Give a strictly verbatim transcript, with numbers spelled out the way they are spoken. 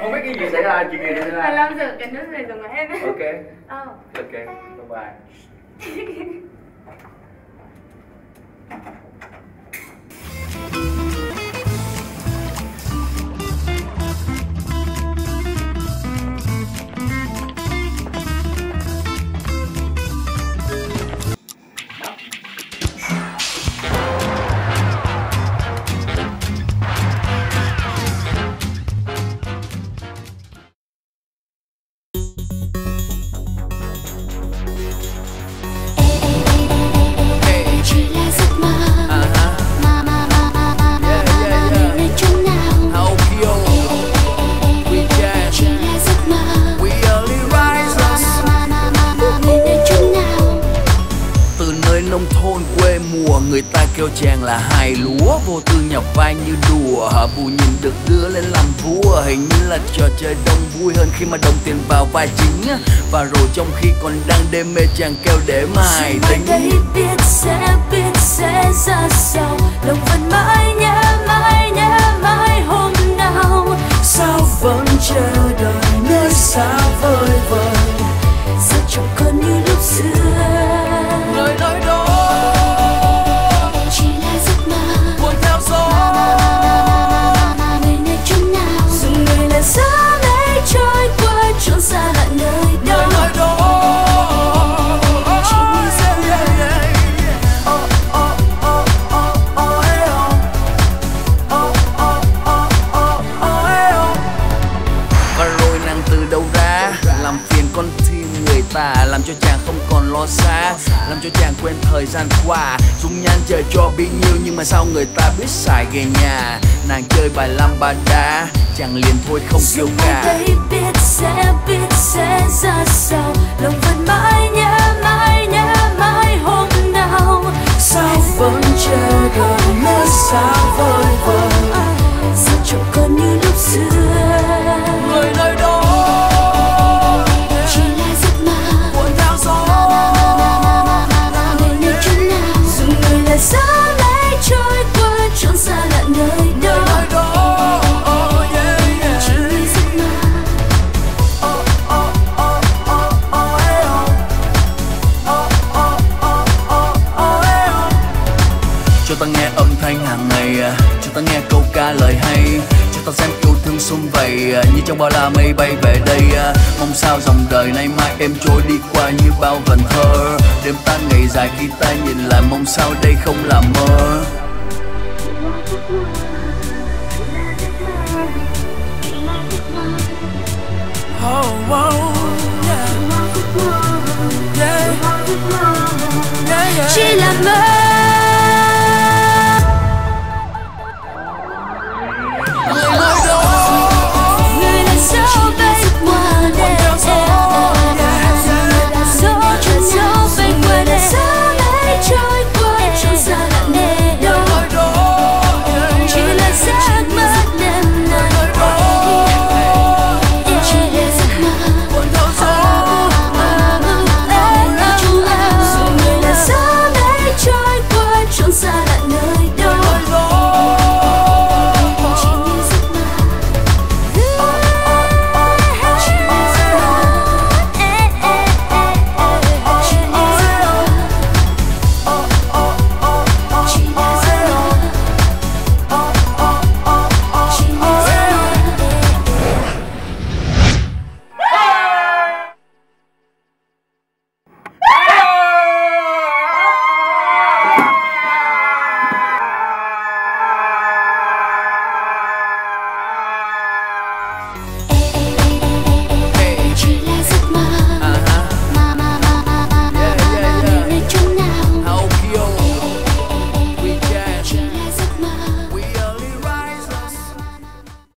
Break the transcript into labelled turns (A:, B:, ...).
A: Không biết cái gì xảy ra, chuyện gì xảy ra.
B: Mình làm sự cái nước này dùng em.
A: Ok.
B: Ờ.
A: Ok, bye bye.
C: Nông thôn quê mùa người ta kêu chàng là hài lúa, vô tư nhập vai như đùa, hở bù nhìn được đưa lên làm vua. Hình như là trò chơi đông vui hơn khi mà đồng tiền vào vai chính, và rồi trong khi còn đang đêm mê chàng kêu để mài tính.
D: Đây biết sẽ biết sẽ ra sao, lòng vẫn mãi nhớ mãi nhớ mãi hôm nào. Sao vẫn chờ đợi nơi xa vời vời, sao chẳng còn như lúc xưa.
C: Lời nói đó
D: chỉ là giấc mơ
C: cuốn theo gió,
D: người nơi chốn nào dù người là gió lấy trôi qua trốn xa lạ nơi đâu.
C: lời nói đó
D: chỉ như giấc mơ.
C: Và rồi nàng từ đâu ra làm phiền con tim người ta, làm cho chàng không còn lo xa, làm cho chàng quên thời gian qua. Dung nhan trời cho bấy nhiêu nhưng mà sao người ta biết xài về nhà. Nàng chơi bài lam ba đá, chàng liền thôi không kêu ca.
D: Đây biết sẽ biết sẽ ra sao, lòng vẫn mãi nhớ mãi nhớ mãi hôm nào. Sao vẫn chờ đợi nơi xa vời vời, sao chẳng còn như lúc xưa.
C: Người nơi đó
D: chỉ là giấc mơ
C: cuốn theo gió,
D: người nơi chốn nào dù người là gió lấy trôi qua trốn xa lạ nơi đâu.
C: nơi đó oh, yeah, yeah.
D: Chỉ như giấc mơ.
C: Cho ta nghe âm thanh hàng ngày, cho ta nghe câu ca lời hay, cho ta xem yêu thương sum vầy như trong bao la mây bay về đây. Mong sao dòng đời nay mai em trôi đi qua như bao vần thơ. Đêm ta ngày dài khi ta nhìn lại, mong sao đây không là mơ.